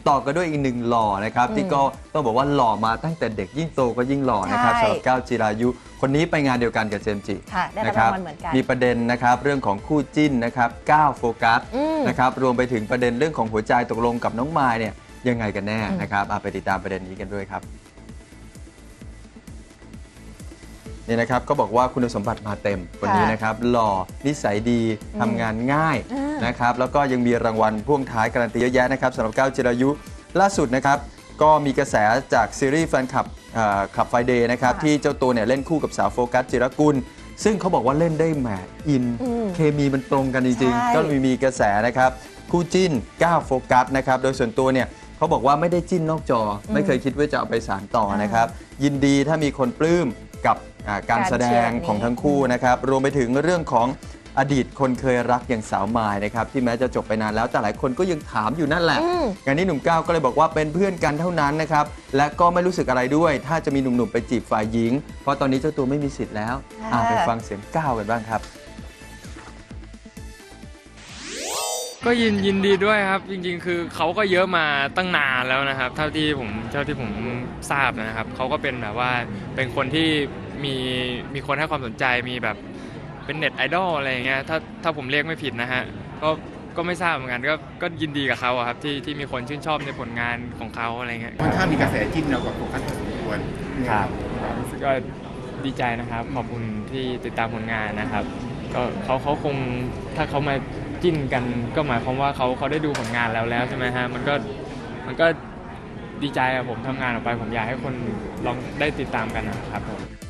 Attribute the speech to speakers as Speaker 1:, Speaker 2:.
Speaker 1: ต่อกันด้วยอีกหนึ่งหล่อนะครับที่ก็ต้องบอกว่าหล่อมาตั้งแต่เด็กยิ่งโตก็ยิ่งหล่อนะครับสำหรับก้าวจิรายุคนนี้ไปงานเดียวกันกับเจมส์จิ
Speaker 2: นะครับมี
Speaker 1: ประเด็นนะครับเรื่องของคู่จิ้นนะครับก้าวโฟกัสนะครับรวมไปถึงประเด็นเรื่องของหัวใจตกลงกับน้องมายเนี่ยยังไงกันแน่นะครับไปติดตามประเด็นนี้กันด้วยครับนี่นะครับก็บอกว่าคุณสมบัติมาเต็มคนนี้นะครับหล่อนิสัยดีทำงานง่ายนะครับแล้วก็ยังมีรางวัลพ่วงท้ายการันตีเยอะแยะนะครับสำหรับก้าวจิรายุล่าสุดนะครับก็มีกระแสจากซีรีส์แฟนคลับขับไฟเดย์นะครับที่เจ้าตัวเนี่ยเล่นคู่กับสาวโฟกัสจิรกุลซึ่งเขาบอกว่าเล่นได้แหมอินเคมีมันตรงกันจริงๆก็มีกระแสนะครับคู่จิ้นก้าวโฟกัสนะครับโดยส่วนตัวเนี่ยเขาบอกว่าไม่ได้จิ้นนอกจอไม่เคยคิดว่าจะเอาไปสานต่อนะครับยินดีถ้ามีคนปลื้มกับการแสดงของทั้งคู่นะครับรวมไปถึงเรื่องของอดีตคนเคยรักอย่างสาวมายนะครับที่แม้จะจบไปนานแล้วแต่หลายคนก็ยังถามอยู่นั่นแหละงานนี้หนุ่มก้าวก็เลยบอกว่าเป็นเพื่อนกันเท่านั้นนะครับและก็ไม่รู้สึกอะไรด้วยถ้าจะมีหนุ่มๆไปจีบฝ่ายหญิงเพราะตอนนี้เจ้าตัวไม่มีสิทธิ์แล้วไปฟังเสียงก้าวกันบ้างครับ
Speaker 3: ก็ยินดีด้วยครับจริงๆคือเขาก็เยอะมาตั้งนานแล้วนะครับเท่าที่ผมทราบนะครับเขาก็เป็นแบบว่าเป็นคนที่มีคนให้ความสนใจมีแบบเป็นเน็ตไอดอลอะไรอย่างเงี้ยถ้าผมเรียกไม่ผิดนะฮะก็ไม่ทราบเหมือนกันก็ยินดีกับเขาครับที่มีคนชื่นชอบในผลงานของเขาอะไรเงี้ย
Speaker 4: ค่อนข้างมีกระแสจิ้นเรากับโฟกัสพอสมควร
Speaker 3: ครับก็ดีใจนะครับขอบคุณที่ติดตามผลงานนะครับก็เขาคงถ้าเขามาจิ้นกันก็หมายความว่าเขาได้ดูผลงานแล้วใช่ไหมฮะมันก็ดีใจอะผมทำงานออกไปผมอยากให้คนลองได้ติดตามกันนะครับผม